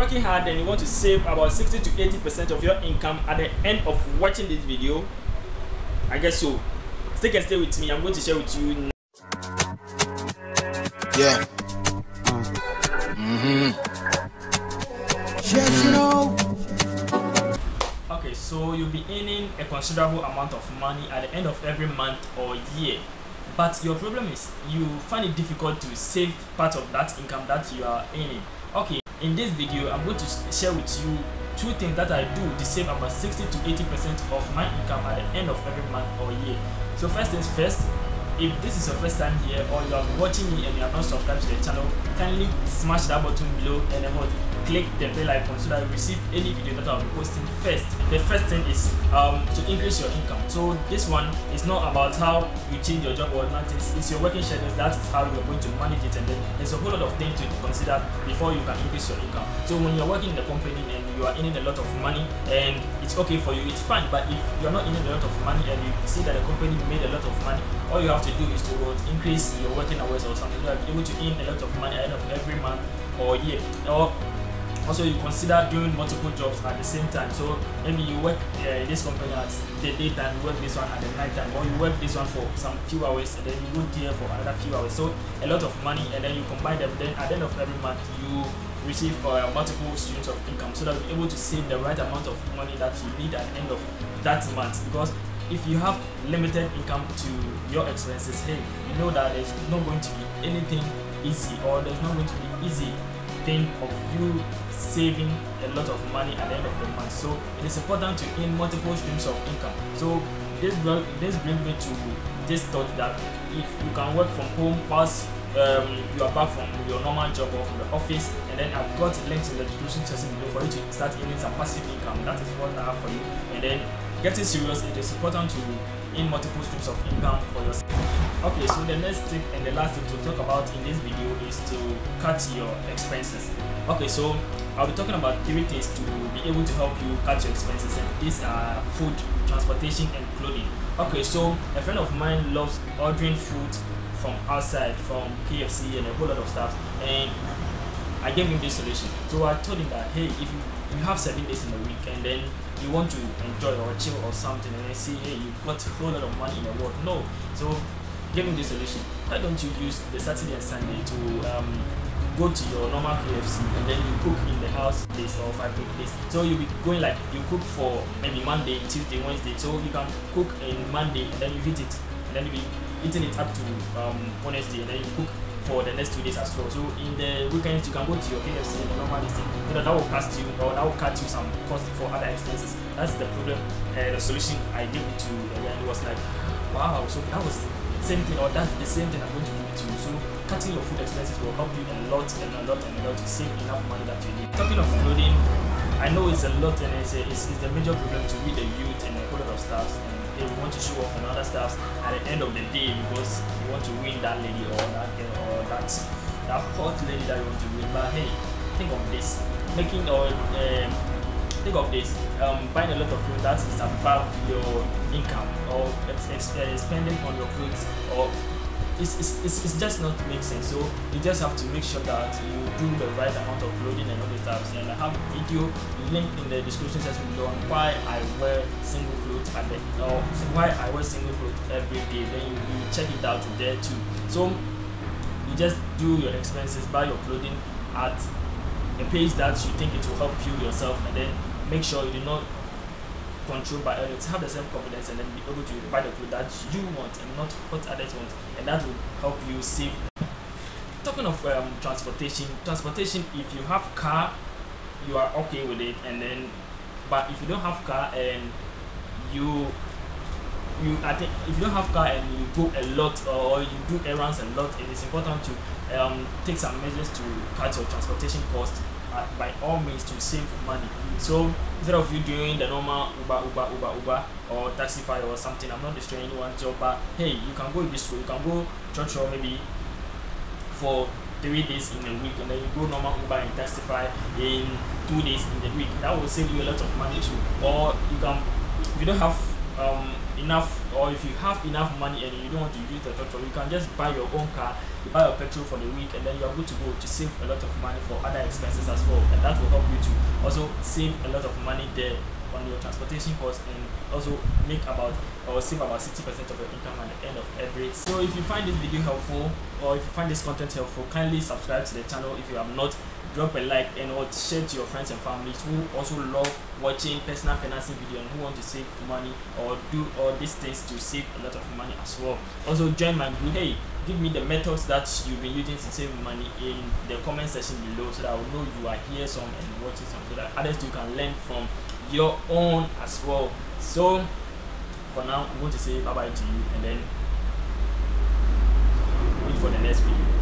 working hard and you want to save about 60 to 80% of your income at the end of watching this video? I guess so. Stick and stay with me. I'm going to share with you now. Yeah. Yes, you know. Okay, so you'll be earning a considerable amount of money at the end of every month or year. But your problem is you find it difficult to save part of that income that you are earning. Okay, in this video, I'm going to share with you 2 things that I do to save about 60 to 80% of my income at the end of every month or year. So first things first, if this is your first time here or you are watching me and you are not subscribed to the channel, kindly smash that button below and then click the bell icon so that you receive any video that I'll be posting first. The first thing is to increase your income. So this one is not about how you change your job or not. It's your working schedule. That is how you're going to manage it, and then there's a whole lot of things to consider before you can increase your income. So when you're working in the company and you are earning a lot of money and it's okay for you, it's fine. But if you're not earning a lot of money and you see that the company made a lot of money, all you have to do is to increase your working hours or something. You are able to earn a lot of money at the end of every month or year. Or also, you consider doing multiple jobs at the same time. So maybe you work in this company at the daytime, you work this one at the night time, or you work this one for some few hours and then you go there for another few hours. So a lot of money, and then you combine them. Then at the end of every month, you receive multiple streams of income, so that you're able to save the right amount of money that you need at the end of that month. Because if you have limited income to your expenses, hey, you know that there's not going to be anything easy, or there's not going to be easy thing of you saving a lot of money at the end of the month. So it is important to earn multiple streams of income. So this brings me to this thought that if you can work from home whilst you are back from your normal job or from the office, and then I've got links in the description section below for you to start earning some passive income. That is what I have for you. And then getting serious, it is important to earn multiple streams of income for yourself. Okay, so the next tip and the last tip to talk about in this video is to cut your expenses. Okay, so I'll be talking about 3 things to be able to help you cut your expenses, and these are food, transportation, and clothing. Okay, so a friend of mine loves ordering food from outside, from KFC and a whole lot of stuff, and I gave him this solution. So I told him that, hey, if you have 7 days in a week and then you want to enjoy or chill or something, and I see, hey, you've got a whole lot of money in the world. No, so give him this solution. Why don't you use the Saturday and Sunday to go to your normal KFC, and then you cook in the house days or 5 days. So you'll be going like you cook for maybe Monday, Tuesday, Wednesday. So you can cook in Monday and then you heat it, and then you'll be eating it up to Wednesday, and then you cook for the next 2 days as well. So in the weekends you can go to your KFC and the normal thing. You know, that will cost you, or that will cut you some cost for other expenses. That's the problem. The solution I gave it to the guy. He was like, wow, so that was same thing, or that's the same thing I'm going to give it to you. So cutting your food expenses will help you a lot to save enough money that you need. Talking of clothing, I know it's a lot, and it's the major problem to with the youth and a whole lot of stuff, and they want to show off and other stuff at the end of the day because you want to win that lady or that girl or that hot lady that you want to win. But hey, think of this, think of this, buying a lot of clothes that is above your income, or spending on your clothes, or it's just not make sense. So you just have to make sure that you do the right amount of clothing and all the stuff. And I have a video linked in the description section below on why I wear single clothes why I wear single clothes every day. Then you check it out there too. So you just do your expenses, buy your clothing at a pace that you think it will help you yourself, and then make sure you do not control by others. Have the self-confidence and then be able to buy the clothes that you want and not what others want, and that will help you save. Talking of transportation, if you have car, you are okay with it, and then but if you don't have car and if you don't have car and you go a lot or you do errands a lot, it is important to take some measures to cut your transportation cost by all means to save money. So instead of you doing the normal Uber or Taxify or something, I'm not destroying anyone's job, but hey, you can go this way. You can go church or maybe for 3 days in a week, and then you go normal Uber and Taxify in 2 days in the week. That will save you a lot of money too. Or you can, if you don't have enough, or if you have enough money and you don't want to use the petrol, you can just buy your own car, you buy your petrol for the week, and then you are good to go to save a lot of money for other expenses as well, and that will help you to also save a lot of money there on your transportation costs, and also make about or save about 60% of your income at the end of every. So if you find this video helpful, or if you find this content helpful, kindly subscribe to the channel if you have not. Drop a like and or share to your friends and families who also love watching personal financing video and who want to save money or do all these things to save a lot of money as well. Also join my group. Hey, give me the methods that you've been using to save money in the comment section below, so that I will know you are here some and watching some, so that others too can learn from your own as well. So for now, I'm going to say bye bye to you, and then wait for the next video.